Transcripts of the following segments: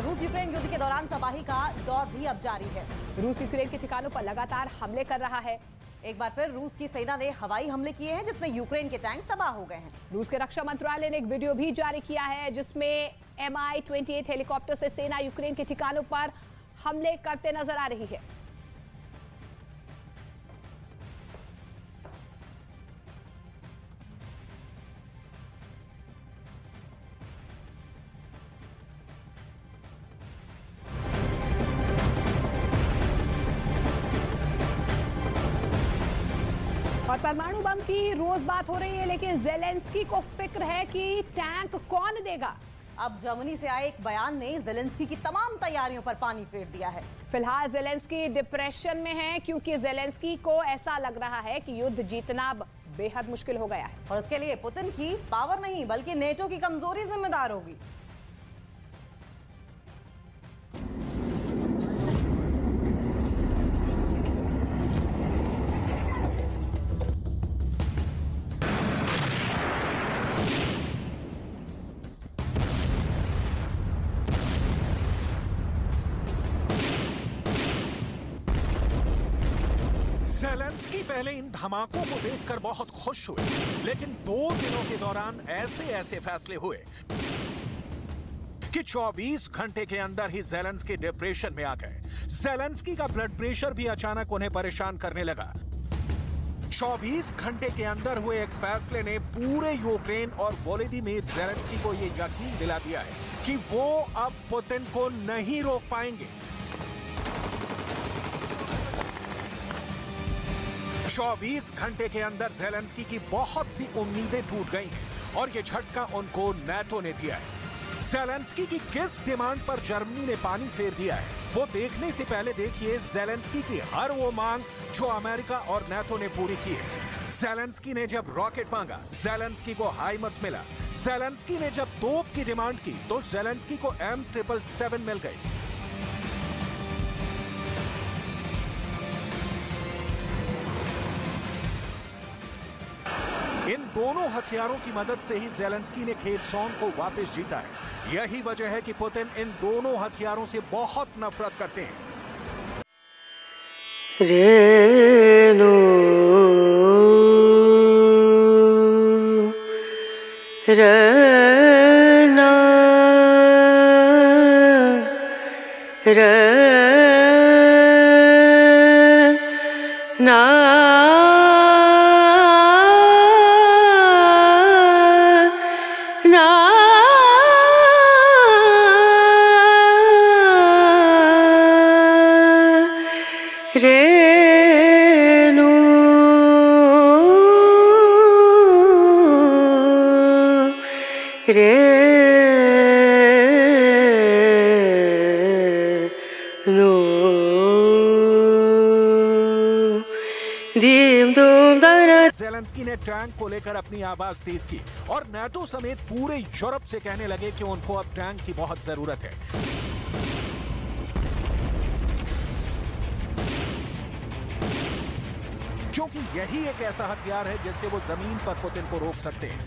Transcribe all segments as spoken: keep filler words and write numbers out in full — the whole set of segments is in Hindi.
रूस यूक्रेन युद्ध के दौरान तबाही का दौर भी अब जारी है। रूस यूक्रेन के ठिकानों पर लगातार हमले कर रहा है। एक बार फिर रूस की सेना ने हवाई हमले किए हैं, जिसमें यूक्रेन के टैंक तबाह हो गए हैं। रूस के रक्षा मंत्रालय ने एक वीडियो भी जारी किया है, जिसमें एम आई अट्ठाईस हेलीकॉप्टर से सेना यूक्रेन के ठिकानों पर हमले करते नजर आ रही है। और परमाणु बम की रोज बात हो रही है, लेकिन ज़ेलेंस्की को फिक्र है कि टैंक कौन देगा। अब जर्मनी से आए एक बयान ने ज़ेलेंस्की की तमाम तैयारियों पर पानी फेर दिया है। फिलहाल ज़ेलेंस्की डिप्रेशन में है, क्योंकि ज़ेलेंस्की को ऐसा लग रहा है कि युद्ध जीतना अब बेहद मुश्किल हो गया है और उसके लिए पुतिन की पावर नहीं बल्कि नेटो की कमजोरी जिम्मेदार होगी। ज़ेलेंस्की पहले इन धमाकों को देखकर बहुत खुश हुए, लेकिन दो दिनों के दौरान ऐसे ऐसे फैसले हुए कि चौबीस घंटे के अंदर ही ज़ेलेंस्की डिप्रेशन में आ गए। ज़ेलेंस्की का ब्लड प्रेशर भी अचानक उन्हें परेशान करने लगा। चौबीस घंटे के अंदर हुए एक फैसले ने पूरे यूक्रेन और वोलोदिमीर ज़ेलेंस्की को यह यकीन दिला दिया है कि वो अब पुतिन को नहीं रोक पाएंगे। चौबीस घंटे के अंदर ज़ेलेंस्की की बहुत सी उम्मीदें टूट गई हैं और ये झटका उनको नेटो ने दिया है। ज़ेलेंस्की की किस डिमांड पर जर्मनी ने पानी फेर दिया है, वो देखने से पहले देखिए ज़ेलेंस्की की हर वो मांग जो अमेरिका और नेटो ने पूरी की है। ज़ेलेंस्की ने जब रॉकेट मांगा, ज़ेलेंस्की को हाइमर्स मिला। ज़ेलेंस्की ने जब तोप की डिमांड की तो ज़ेलेंस्की को एम ट्रिपल सेवन मिल गई। इन दोनों हथियारों की मदद से ही ज़ेलेंस्की ने खेरसोन को वापस जीता है। यही वजह है कि पुतिन इन दोनों हथियारों से बहुत नफरत करते हैं। रेनो रेना रेना रेनो रेनो दीम दूम दाना। ज़ेलेंस्की ने टैंक को लेकर अपनी आवाज तेज की और नेटो समेत पूरे यूरोप से कहने लगे कि उनको अब टैंक की बहुत जरूरत है। क्योंकि यही एक ऐसा हथियार है जिससे वो जमीन पर पुतिन को रोक सकते हैं।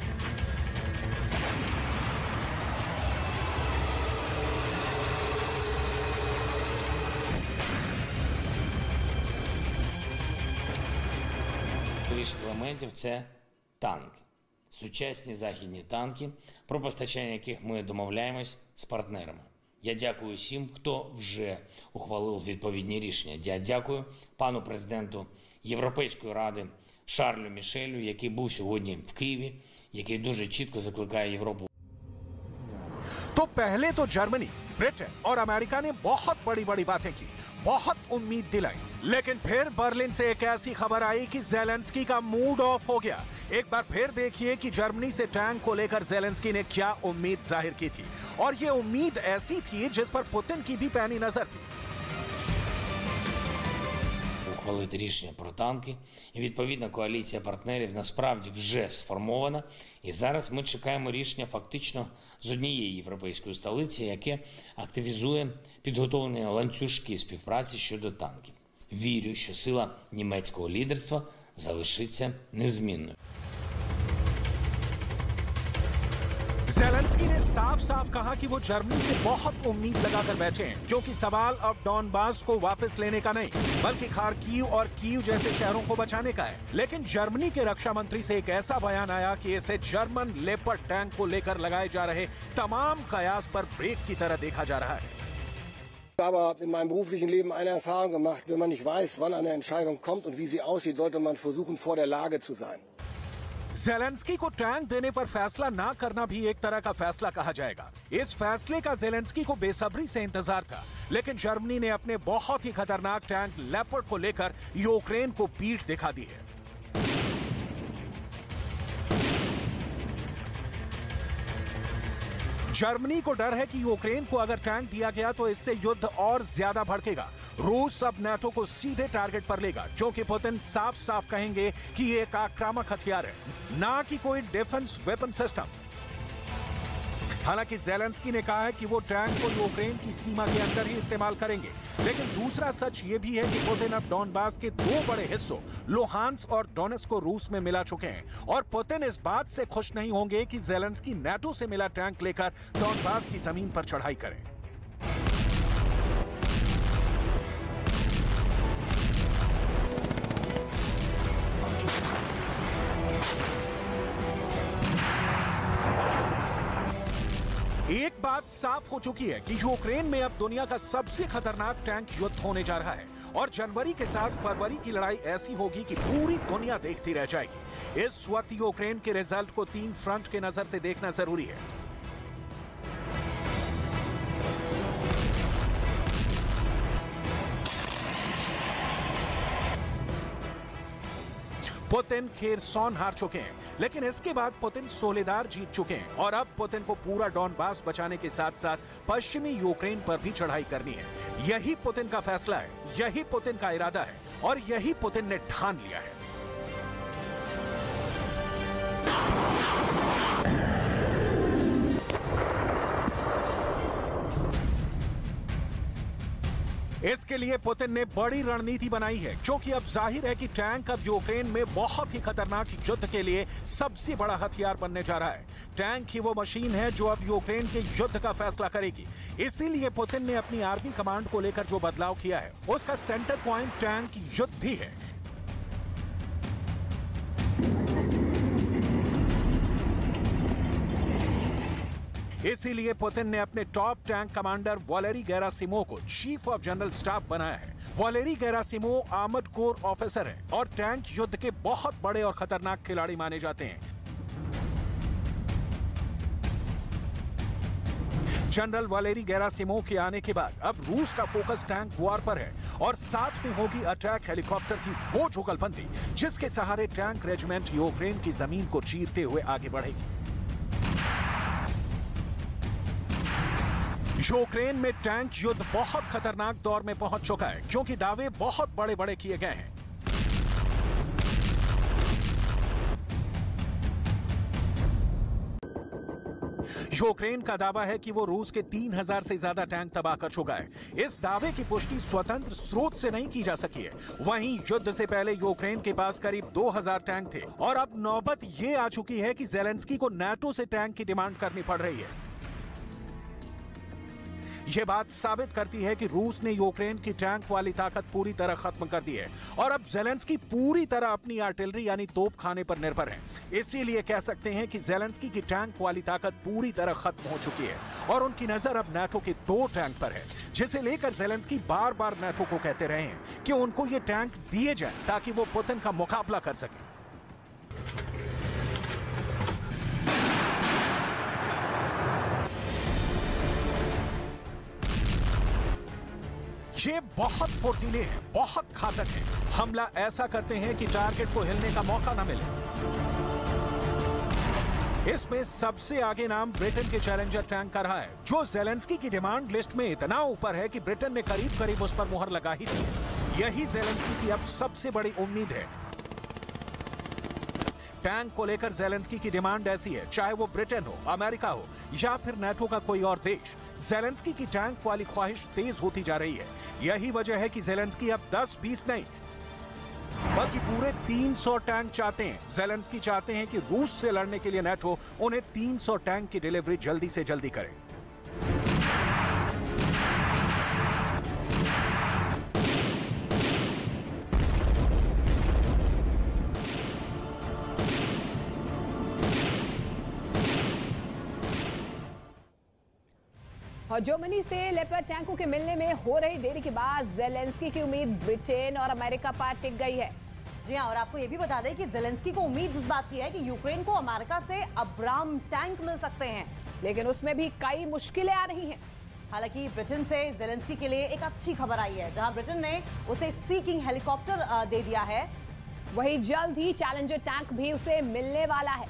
Більших елементів це танки, сучасні західні танки, про постачання яких ми домовляємось з партнерами. Я дякую всім, хто вже ухвалив відповідні рішення. Я дякую пану президенту Європейської ради Шарлю Мішелю, який був сьогодні в Києві, який дуже чітко закликає Європу. तो पहले तो जर्मनी, ब्रिटेन और अमेरिका ने बहुत बड़ी बड़ी बातें की, बहुत उम्मीद दिलाई, लेकिन फिर बर्लिन से एक ऐसी खबर आई कि ज़ेलेंस्की का मूड ऑफ हो गया। एक बार फिर देखिए कि जर्मनी से टैंक को लेकर ज़ेलेंस्की ने क्या उम्मीद जाहिर की थी, और ये उम्मीद ऐसी थी जिस पर पुतिन की भी पैनी नजर थी। Ухвалити рішення про танки, і відповідна коаліція партнерів насправді вже сформована, і зараз ми чекаємо рішення фактично з однієї європейської столиці, яке активізує підготовлені ланцюжки співпраці щодо танків. Вірю, що сила німецького лідерства залишиться незмінною. ज़ेलेंस्की ने साफ साफ कहा कि वो जर्मनी से बहुत उम्मीद लगाकर बैठे हैं, क्योंकि सवाल अब डॉनबास को वापस लेने का नहीं बल्कि खार्किव और कीव जैसे शहरों को बचाने का है। लेकिन जर्मनी के रक्षा मंत्री से एक ऐसा बयान आया कि इसे जर्मन लेपर्ड टैंक को लेकर लगाए जा रहे तमाम कयास पर ब्रेक की तरह देखा जा रहा है। Ich habe in meinem beruflichen Leben eine Erfahrung gemacht: wenn man nicht weiß, wann eine Entscheidung kommt und wie sie aussieht, sollte man versuchen, vor der Lage zu sein. Zelensky को टैंक देने पर फैसला ना करना भी एक तरह का फैसला कहा जाएगा। इस फैसले का ज़ेलेंस्की को बेसब्री से इंतजार था, लेकिन जर्मनी ने अपने बहुत ही खतरनाक टैंक लेपर्ड को लेकर यूक्रेन को पीठ दिखा दी है। जर्मनी को डर है कि यूक्रेन को अगर टैंक दिया गया तो इससे युद्ध और ज्यादा भड़केगा। रूस अब नाटो को सीधे टारगेट पर लेगा, क्योंकि पुतिन साफ साफ कहेंगे कि ये एक आक्रामक हथियार है, ना कि कोई डिफेंस वेपन सिस्टम। हालांकि ज़ेलेंस्की ने कहा है कि वो टैंक को यूक्रेन की सीमा के अंदर ही इस्तेमाल करेंगे, लेकिन दूसरा सच ये भी है कि पुतिन अब डॉनबास के दो बड़े हिस्सों लुहांस्क और डोनेट्स्क को रूस में मिला चुके हैं, और पुतिन इस बात से खुश नहीं होंगे कि ज़ेलेंस्की नाटो से मिला टैंक लेकर डॉनबास की जमीन पर चढ़ाई करें। एक बात साफ हो चुकी है कि यूक्रेन में अब दुनिया का सबसे खतरनाक टैंक युद्ध होने जा रहा है, और जनवरी के साथ फरवरी की लड़ाई ऐसी होगी कि पूरी दुनिया देखती रह जाएगी। इस वक्त यूक्रेन के रिजल्ट को तीन फ्रंट के नजर से देखना जरूरी है। पुतिन खेरसॉन हार चुके हैं, लेकिन इसके बाद पुतिन सोलेदार जीत चुके हैं, और अब पुतिन को पूरा डॉनबास बचाने के साथ साथ पश्चिमी यूक्रेन पर भी चढ़ाई करनी है। यही पुतिन का फैसला है, यही पुतिन का इरादा है, और यही पुतिन ने ठान लिया है। इसके लिए पुतिन ने बड़ी रणनीति बनाई है, क्योंकि अब जाहिर है कि टैंक अब यूक्रेन में बहुत ही खतरनाक युद्ध के लिए सबसे बड़ा हथियार बनने जा रहा है। टैंक ही वो मशीन है जो अब यूक्रेन के युद्ध का फैसला करेगी। इसीलिए पुतिन ने अपनी आर्मी कमांड को लेकर जो बदलाव किया है, उसका सेंटर पॉइंट टैंक युद्ध ही है। इसीलिए पुतिन ने अपने top tank commander Valery Gerasimov को चीफ ऑफ जनरल स्टाफ बनाया है। Valery Gerasimov armoured corps officer हैं और टैंक युद्ध के बहुत बड़े और खतरनाक खिलाड़ी माने जाते हैं। जनरल वैलेरी गेरासिमोव के आने के बाद अब रूस का फोकस टैंक वॉर पर है, और साथ में होगी अटैक हेलीकॉप्टर की वो जुगलबंदी जिसके सहारे टैंक रेजिमेंट यूक्रेन की जमीन को चीरते हुए आगे बढ़ेगी। यूक्रेन में टैंक युद्ध बहुत खतरनाक दौर में पहुंच चुका है, क्योंकि दावे बहुत बड़े बड़े किए गए हैं। यूक्रेन का दावा है कि वो रूस के तीन हज़ार से ज्यादा टैंक तबाह कर चुका है। इस दावे की पुष्टि स्वतंत्र स्रोत से नहीं की जा सकी है। वहीं युद्ध से पहले यूक्रेन के पास करीब दो हज़ार टैंक थे, और अब नौबत ये आ चुकी है कि ज़ेलेंस्की को नाटो से टैंक की डिमांड करनी पड़ रही है। यह बात साबित करती है कि रूस ने यूक्रेन की टैंक वाली ताकत पूरी तरह खत्म कर दी है, और अब ज़ेलेंस्की पूरी तरह अपनी आर्टिलरी यानी तोप खाने पर निर्भर है। इसीलिए कह सकते हैं कि ज़ेलेंस्की की टैंक वाली ताकत पूरी तरह खत्म हो चुकी है, और उनकी नजर अब नाटो के दो टैंक पर है, जिसे लेकर ज़ेलेंस्की बार बार नाटो को कहते रहे हैं कि उनको ये टैंक दिए जाएं ताकि वो पुतिन का मुकाबला कर सके। ये बहुत फुर्तीले हैं, बहुत घातक हैं। हमला ऐसा करते हैं कि टारगेट को हिलने का मौका न मिले। इसमें सबसे आगे नाम ब्रिटेन के चैलेंजर टैंक का रहा है, जो ज़ेलेंस्की की डिमांड लिस्ट में इतना ऊपर है कि ब्रिटेन ने करीब करीब उस पर मुहर लगा ही दी है। यही ज़ेलेंस्की की अब सबसे बड़ी उम्मीद है। टैंक को लेकर ज़ेलेंस्की की डिमांड ऐसी है, चाहे वो ब्रिटेन हो, अमेरिका हो, या फिर नाटो का कोई और देश, ज़ेलेंस्की की टैंक वाली ख्वाहिश तेज होती जा रही है। यही वजह है कि ज़ेलेंस्की अब दस बीस नहीं बल्कि पूरे तीन सौ टैंक चाहते हैं। ज़ेलेंस्की चाहते हैं कि रूस से लड़ने के लिए नाटो उन्हें तीन सौ टैंक की डिलीवरी जल्दी से जल्दी करें। और जर्मनी से लेपर्ड टैंकों के मिलने में हो रही देरी के बाद ज़ेलेंस्की की उम्मीद ब्रिटेन और अमेरिका पर टिक गई है। जी हाँ, और आपको ये भी बता दें कि ज़ेलेंस्की को उम्मीद इस बात की है कि यूक्रेन को अमेरिका से अब्राम टैंक मिल सकते हैं, लेकिन उसमें भी कई मुश्किलें आ रही हैं। हालांकि ब्रिटेन से ज़ेलेंस्की के लिए एक अच्छी खबर आई है, जहां ब्रिटेन ने उसे सी किंग हेलीकॉप्टर दे दिया है। वहीं जल्द ही चैलेंजर टैंक भी उसे मिलने वाला है।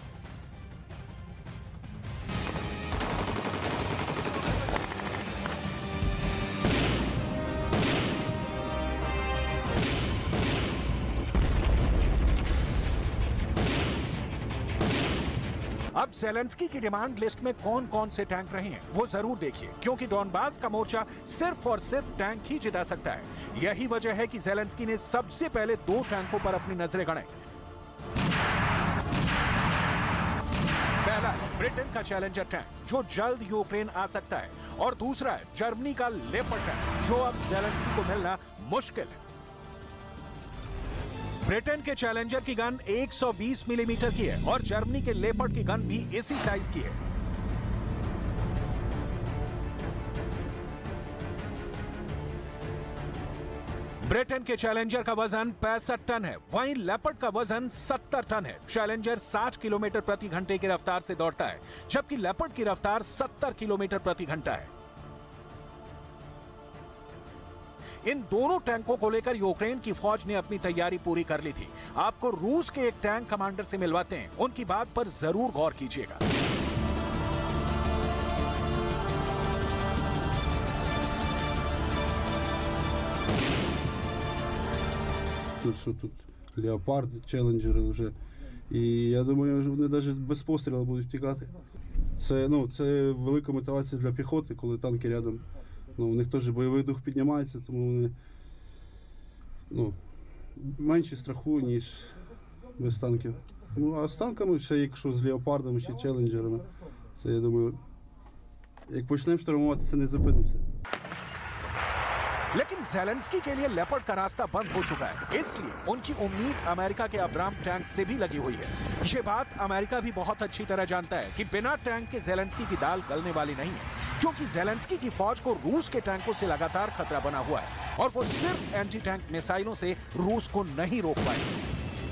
अब ज़ेलेंस्की की डिमांड लिस्ट में कौन कौन से टैंक रहे हैं वो जरूर देखिए, क्योंकि डॉनबास का मोर्चा सिर्फ और सिर्फ टैंक ही जिता सकता है। यही वजह है कि ज़ेलेंस्की ने सबसे पहले दो टैंकों पर अपनी नजरें गड़ाई। पहला है ब्रिटेन का चैलेंजर टैंक, जो जल्द यूक्रेन आ सकता है, और दूसरा है जर्मनी का लेपर्ड टैंक, जो अब ज़ेलेंस्की को मिलना मुश्किल है। ब्रिटेन के चैलेंजर की गन एक सौ बीस मिलीमीटर की है और जर्मनी के लेपर्ड की गन भी इसी साइज की है। ब्रिटेन के चैलेंजर का वजन पैंसठ टन है, वहीं लेपर्ड का वजन सत्तर टन है। चैलेंजर साठ किलोमीटर प्रति घंटे की रफ्तार से दौड़ता है, जबकि लेपर्ड की रफ्तार सत्तर किलोमीटर प्रति घंटा है। इन दोनों टैंकों को लेकर यूक्रेन की फौज ने अपनी तैयारी पूरी कर ली थी। आपको रूस के एक टैंक कमांडर से मिलवाते हैं, उनकी बात पर जरूर गौर कीजिएगा। Що тут леопарди, челенджери вже. І я думаю, вони навіть без пострілу будуть втікати. Це, ну, це велика мотивація для піхоти, коли танки рядом. Ну, у них теж бойовий дух піднімається, тому вони, ну, менше страху, ніж без танків. Ну, а з танками, ще якщо з леопардами чи челенджерами, це, я думаю, як почнемо штурмувати, це не зупинимося. लेकिन ज़ेलेंस्की के लिए लेपर्ड का रास्ता बंद हो चुका है, इसलिए उनकी उम्मीद अमेरिका के अब्राम टैंक से भी लगी हुई है। ये बात अमेरिका भी बहुत अच्छी तरह जानता है कि बिना टैंक के ज़ेलेंस्की की दाल गलने वाली नहीं है, क्योंकि ज़ेलेंस्की की फौज को रूस के टैंकों से लगातार खतरा बना हुआ है और वो सिर्फ एंटी टैंक मिसाइलों से रूस को नहीं रोक पाएंगे।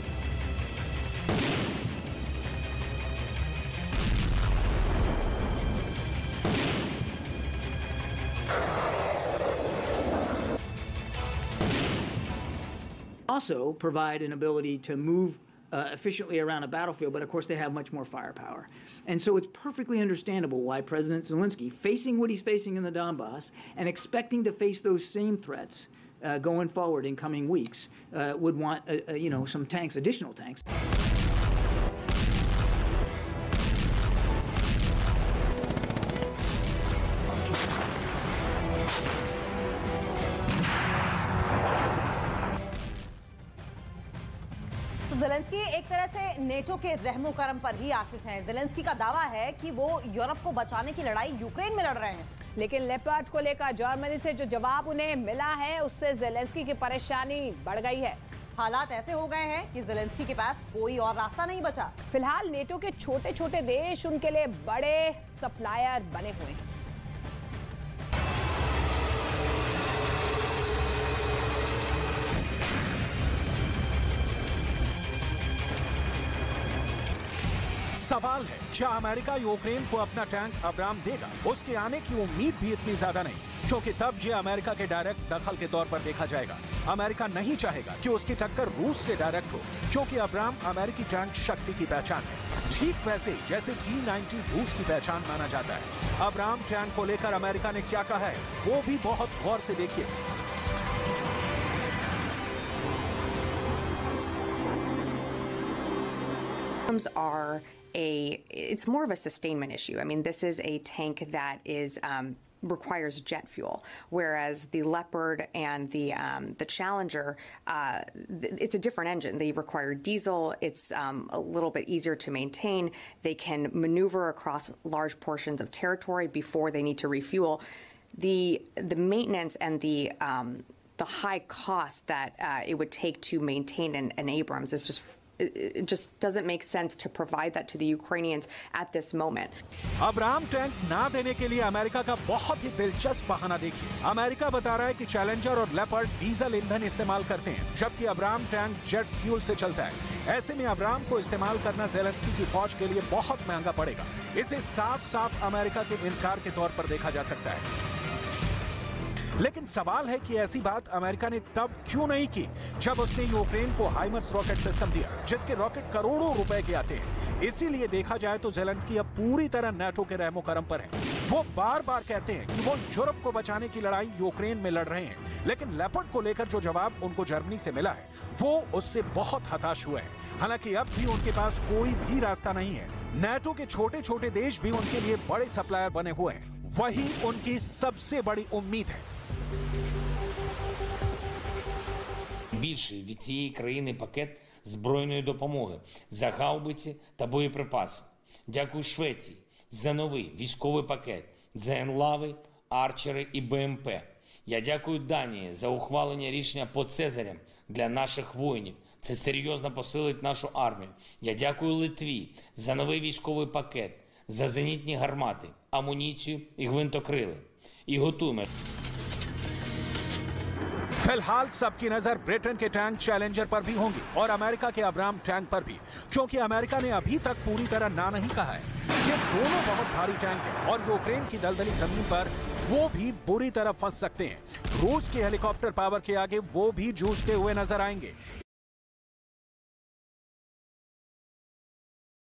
Also provide an ability to move uh, efficiently around a battlefield, but of course they have much more firepower. And so it's perfectly understandable why President Zelensky, facing what he's facing in the Donbass and expecting to face those same threats uh, going forward in coming weeks, uh, would want uh, uh, you know, some tanks, additional tanks. Zelensky एक तरह से नेटो के रहमो करम पर ही आश्रित हैं। ज़ेलेंस्की का दावा है कि वो यूरोप को बचाने की लड़ाई यूक्रेन में लड़ रहे हैं, लेकिन लेपर्ड को लेकर जर्मनी से जो जवाब उन्हें मिला है, उससे ज़ेलेंस्की की परेशानी बढ़ गई है। हालात ऐसे हो गए हैं कि ज़ेलेंस्की के पास कोई और रास्ता नहीं बचा। फिलहाल नेटो के छोटे छोटे देश उनके लिए बड़े सप्लायर बने हुए हैं। सवाल है, क्या अमेरिका यूक्रेन को अपना टैंक अब्राम देगा? उसके आने की उम्मीद भी इतनी ज्यादा नहीं, क्योंकि तब ये अमेरिका के डायरेक्ट दखल के तौर पर देखा जाएगा। अमेरिका नहीं चाहेगा कि उसकी टक्कर रूस से डायरेक्ट हो, क्योंकि अब्राम अमेरिकी टैंक शक्ति की पहचान है, ठीक वैसे जैसे टी नाइंटी रूस की पहचान माना जाता है। अब्राम टैंक को लेकर अमेरिका ने क्या कहा है, वो भी बहुत गौर से देखिए। are a it's more of a sustainment issue. I mean, this is a tank that is um, requires jet fuel, whereas the Leopard and the um, the Challenger, uh, it's a different engine. They require diesel. It's um, a little bit easier to maintain. They can maneuver across large portions of territory before they need to refuel. The the maintenance and the um, the high cost that uh, it would take to maintain an, an Abrams is just. It just doesn't make sense to provide that to the Ukrainians at this moment. Abraham tank ना देने के लिए अमेरिका का बहुत ही दिलचस्प बहाना देखिए। अमेरिका बता रहा है कि चैलेंजर और लेपर्ड डीजल ईंधन इस्तेमाल करते हैं, जबकि अब्राहम टैंक जेट फ्यूल से चलता है। ऐसे में अब्राहम को इस्तेमाल करना ज़ेलेंस्की की फौज के लिए बहुत महंगा पड़ेगा। इसे साफ साफ अमेरिका के इनकार के तौर पर देखा जा सकता है। लेकिन सवाल है कि ऐसी बात अमेरिका ने तब क्यों नहीं की जब उसने यूक्रेन को हाइमर्स रॉकेट सिस्टम दिया, जिसके रॉकेट करोड़ों रुपए के आते हैं। इसीलिए देखा जाए तो ज़ेलेंस्की अब पूरी तरह नाटो के रहमो करम पर है। वो बार बार कहते हैं कि वो यूरोप को बचाने की लड़ाई यूक्रेन में लड़ रहे हैं, लेकिन लेपर्ड को लेकर जो जवाब उनको जर्मनी से मिला है वो उससे बहुत हताश हुए हैं। हालांकि अब भी उनके पास कोई भी रास्ता नहीं है। नाटो के छोटे छोटे देश भी उनके लिए बड़े सप्लायर बने हुए हैं। वही उनकी सबसे बड़ी उम्मीद है। Більший від цієї країни пакет збройної допомоги за гаубиці та боєприпаси. Дякую Швеції за новий військовий пакет, за енлави, арчери і БМП. Я дякую Данії за ухвалення рішення по Цезарям для наших воїнів. Це серйозно посилить нашу армію. Я дякую Литві за новий військовий пакет, за зенітні гармати, амуніцію і гвинтокрили. І готуємо. फिलहाल सबकी नजर ब्रिटेन के टैंक चैलेंजर पर भी होंगी और अमेरिका के अब्राहम टैंक पर भी, क्योंकि अमेरिका ने अभी तक पूरी तरह ना नहीं कहा है। ये दोनों बहुत भारी टैंक हैं और यूक्रेन की दलदली जमीन पर वो भी बुरी तरह फंस सकते हैं। रूस के हेलीकॉप्टर पावर के आगे वो भी जूझते हुए नजर आएंगे।